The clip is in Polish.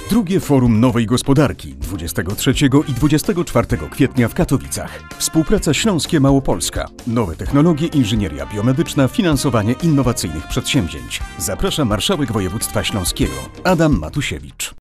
Drugie Forum Nowej Gospodarki 23 i 24 kwietnia w Katowicach. Współpraca Śląskie Małopolska. Nowe technologie, inżynieria biomedyczna, finansowanie innowacyjnych przedsięwzięć. Zaprasza marszałek województwa śląskiego Adam Matusiewicz.